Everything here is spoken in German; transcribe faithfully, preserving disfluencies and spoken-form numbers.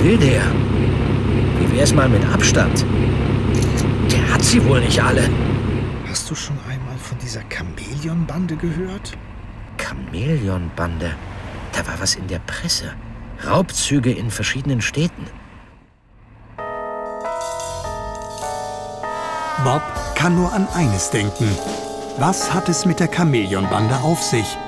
will der? Wie wär's mal mit Abstand? Der hat sie wohl nicht alle. Hast du schon einmal von dieser Chamäleon-Bande gehört? Chamäleon-Bande? Da war was in der Presse. Raubzüge in verschiedenen Städten. Bob kann nur an eines denken. Was hat es mit der Chamäleon-Bande auf sich?